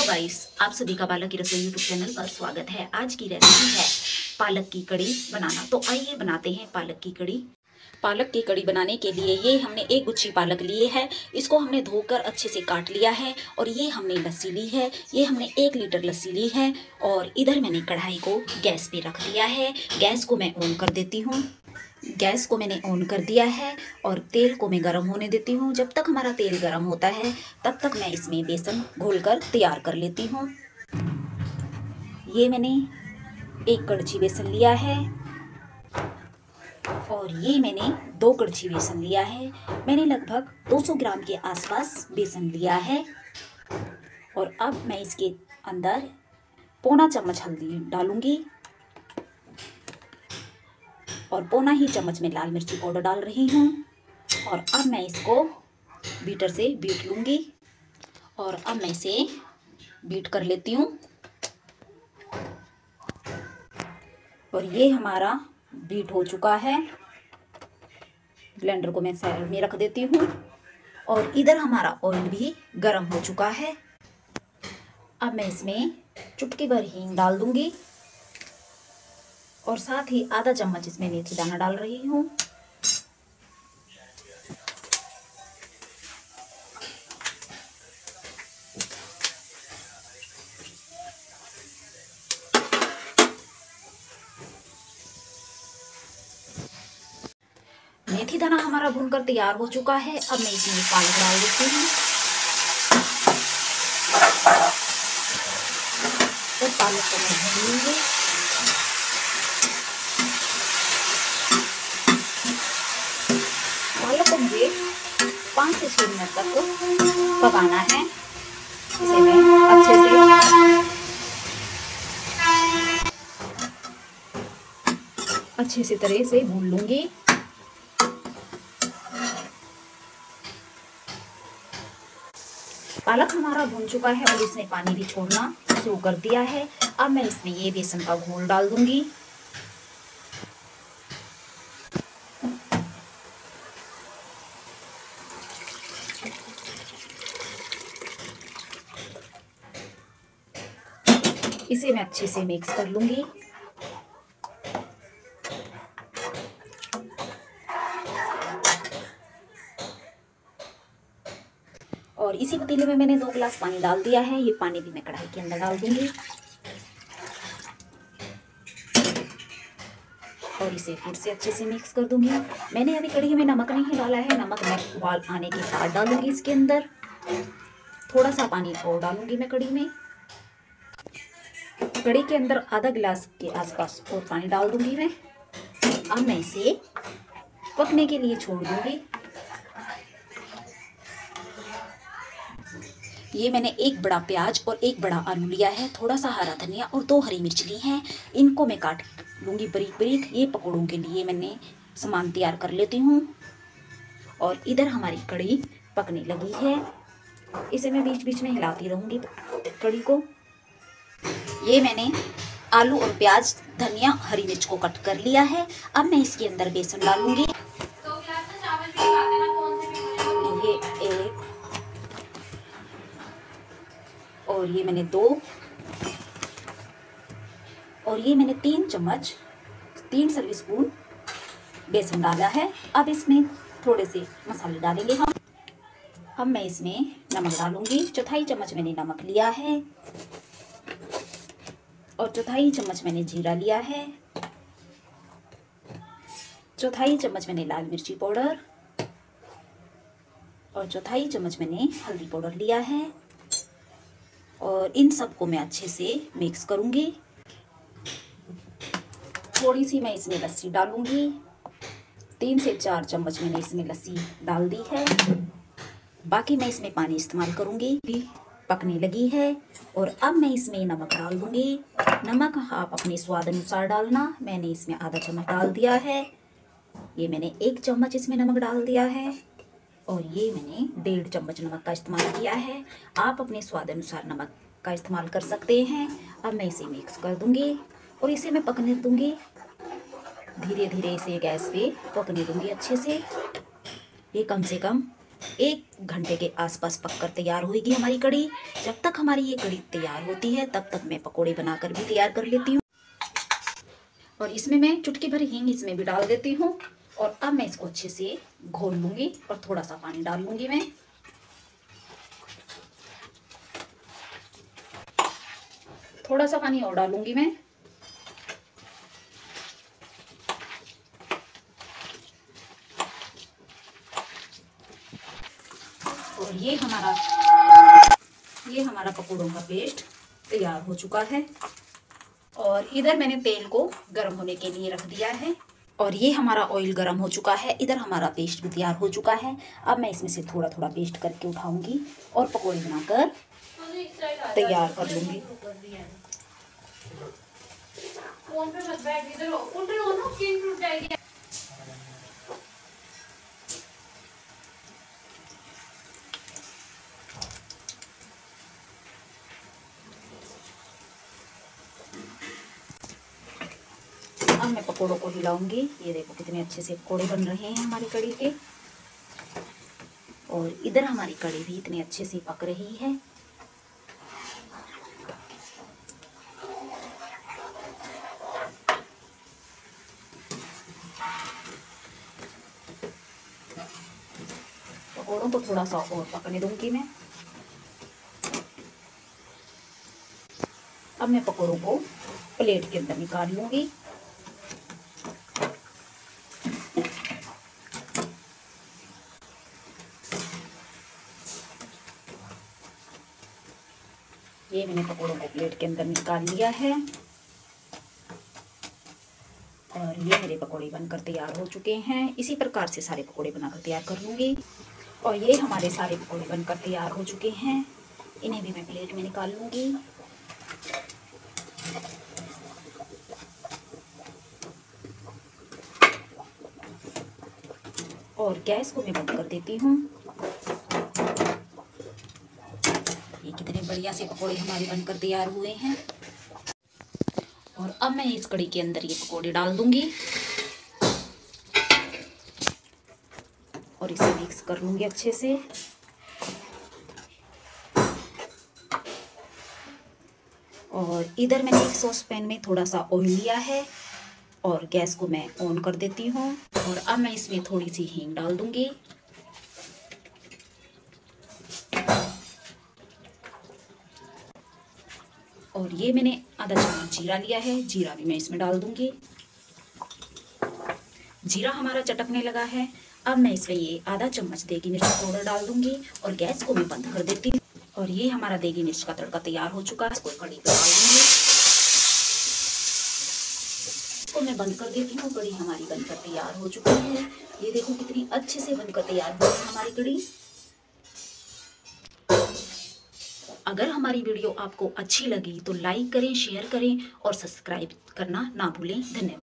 Guys, आप सभी का पालक की रसोई यूट्यूब चैनल पर स्वागत है। आज की रेसिपी है पालक की कड़ी बनाना। तो आइए बनाते हैं पालक की कड़ी। पालक की कड़ी बनाने के लिए ये हमने एक गुच्छी पालक लिए है। इसको हमने धोकर अच्छे से काट लिया है। और ये हमने लस्सी ली है। ये हमने 1 लीटर लस्सी ली है। और इधर मैंने कढ़ाई को गैस पे रख दिया है। गैस को मैं ऑन कर देती हूँ। गैस को मैंने ऑन कर दिया है और तेल को मैं गर्म होने देती हूँ। जब तक हमारा तेल गर्म होता है तब तक मैं इसमें बेसन घोलकर तैयार कर लेती हूँ। ये मैंने 1 कड़छी बेसन लिया है और ये मैंने 2 कड़छी बेसन लिया है। मैंने लगभग 200 ग्राम के आसपास बेसन लिया है। और अब मैं इसके अंदर पौना चम्मच हल्दी डालूंगी और पौना ही चम्मच में लाल मिर्ची पाउडर डाल रही हूँ। और अब मैं इसको बीटर से बीट लूँगी और अब मैं इसे बीट कर लेती हूँ। और ये हमारा बीट हो चुका है। ब्लेंडर को मैं साइड में रख देती हूँ और इधर हमारा ऑयल भी गर्म हो चुका है। अब मैं इसमें चुटकी भर हींग डाल दूँगी और साथ ही आधा चम्मच इसमें मेथी दाना डाल रही हूँ। मेथी दाना हमारा भूनकर तैयार हो चुका है। अब मैं इसमें पालक डाल देती हूँ और पालक को मैं भून लूँगी। पालक को मुझे 5 से 6 मिनट तक पकाना है। इसे मैं अच्छे से तरह से भून लूँगी। पालक हमारा भून चुका है और इसने पानी भी छोड़ना शुरू कर दिया है। अब मैं इसमें ये बेसन का घोल डाल दूंगी। इसे मैं अच्छे से मिक्स कर लूंगी। और इसी पतीले में मैंने 2 गिलास पानी डाल दिया है। ये पानी भी मैं कढ़ाई के अंदर डाल दूंगी और इसे फिर से अच्छे से मिक्स कर दूंगी। मैंने अभी कढ़ी में नमक नहीं डाला है। नमक मैं उबाल आने के बाद डालूंगी। इसके अंदर थोड़ा सा पानी और डालूंगी मैं कढ़ी में। कढ़ी के अंदर आधा गिलास के आसपास और पानी डाल दूंगी मैं। अब मैं इसे पकने के लिए छोड़ दूंगी। ये मैंने 1 बड़ा प्याज और 1 बड़ा आलू लिया है। थोड़ा सा हरा धनिया और 2 हरी मिर्च ली हैं। इनको मैं काट लूँगी बारीक बारीक। ये पकौड़ों के लिए मैंने सामान तैयार कर लेती हूँ। और इधर हमारी कढ़ी पकने लगी है। इसे मैं बीच बीच में हिलाती रहूँगी कढ़ी को। ये मैंने आलू और प्याज, धनिया, हरी मिर्च को कट कर लिया है। अब मैं इसके अंदर बेसन डालूँगी। ये 1 और ये मैंने 2 और ये मैंने 3 चम्मच 3 सर्विंग स्पून बेसन डाला है। अब इसमें थोड़े से मसाले डालेंगे हम। अब मैं इसमें नमक डालूंगी। 1/4 चम्मच मैंने नमक लिया है और 1/4 चम्मच मैंने जीरा लिया है। 1/4 चम्मच मैंने लाल मिर्ची पाउडर और 1/4 चम्मच मैंने हल्दी पाउडर लिया है। और इन सबको मैं अच्छे से मिक्स करूंगी। थोड़ी सी मैं इसमें लस्सी डालूंगी। 3 से 4 चम्मच मैंने इसमें लस्सी डाल दी है। बाकी मैं इसमें पानी इस्तेमाल करूंगी। पकने लगी है और अब मैं इसमें नमक डाल दूंगी। नमक आप अपने स्वाद अनुसार डालना। मैंने इसमें आधा चम्मच डाल दिया है। ये मैंने 1 चम्मच इसमें नमक डाल दिया है और ये मैंने 1.5 चम्मच नमक का इस्तेमाल किया है। आप अपने स्वाद अनुसार नमक का इस्तेमाल कर सकते हैं। अब मैं इसे मिक्स कर दूंगी और इसे मैं पकने दूंगी। धीरे धीरे इसे गैस पे पकने दूंगी अच्छे से। ये कम से कम 1 घंटे के आसपास पककर तैयार होगी हमारी कड़ी। जब तक हमारी ये कड़ी तैयार होती है तब तक मैं पकोड़े बनाकर भी तैयार कर लेती हूँ। और इसमें मैं चुटकी भर हींग इसमें भी डाल देती हूँ। और अब मैं इसको अच्छे से घोल लूँगी और थोड़ा सा पानी डाल लूँगी मैं। थोड़ा सा पानी और डालूंगी मैं। और ये हमारा पकौड़ों का पेस्ट तैयार हो चुका है। और इधर मैंने तेल को गर्म होने के लिए रख दिया है। और ये हमारा ऑयल गर्म हो चुका है। इधर हमारा पेस्ट भी तैयार हो चुका है। अब मैं इसमें से थोड़ा थोड़ा पेस्ट करके उठाऊंगी और पकौड़े बनाकर तैयार कर लूंगी। फोन पे मत बैठ, इधर हो, फोन पे हो ना, स्क्रीन टूट जाएगी। अब मैं पकोड़ों को हिलाऊंगी। ये देखो कितने अच्छे से पकोड़े बन रहे हैं हमारी कड़ी के। और इधर हमारी कड़ी भी इतने अच्छे से पक रही है। पकोड़ों को थोड़ा सा और पकने दूंगी मैं। अब मैं पकोड़ों को प्लेट के अंदर निकाल लूंगी। ये मैंने पकोड़ों को प्लेट के अंदर निकाल लिया है। और ये मेरे पकोड़े बनकर तैयार हो चुके हैं। इसी प्रकार से सारे पकोड़े बनाकर तैयार कर लूँगी। और ये हमारे सारे पकोड़े बनकर तैयार हो चुके हैं। इन्हें भी मैं प्लेट में निकाल लूँगी। और गैस को मैं बंद कर देती हूँ। ये कितने बढ़िया से पकोड़े हमारे बनकर तैयार हुए हैं। और अब मैं इस कड़ी के अंदर ये पकोड़े डाल दूंगी और इसे मिक्स कर लूंगी अच्छे से। और इधर मैंने एक सॉस पैन में थोड़ा सा ऑयल लिया है और गैस को मैं ऑन कर देती हूँ। और अब मैं इसमें थोड़ी सी हींग डाल दूंगी। और ये मैंने आधा चम्मच जीरा लिया है, जीरा भी मैं इसमें डाल दूंगी। जीरा हमारा चटकने लगा है। अब मैं इसमें ये आधा चम्मच देगी मिर्च पाउडर डाल दूंगी और गैस को मैं बंद कर देती हूँ। और ये हमारा देगी मिर्च का तड़का तैयार हो चुका है। इसको कड़ी पे डाल दूंगी। इसको मैं बंद कर देती हूँ। कड़ी हमारी बनकर तैयार हो चुकी है। ये देखो कितनी अच्छे से बनकर तैयार हुई है हमारी कड़ी। अगर हमारी वीडियो आपको अच्छी लगी तो लाइक करें, शेयर करें और सब्सक्राइब करना ना भूलें। धन्यवाद।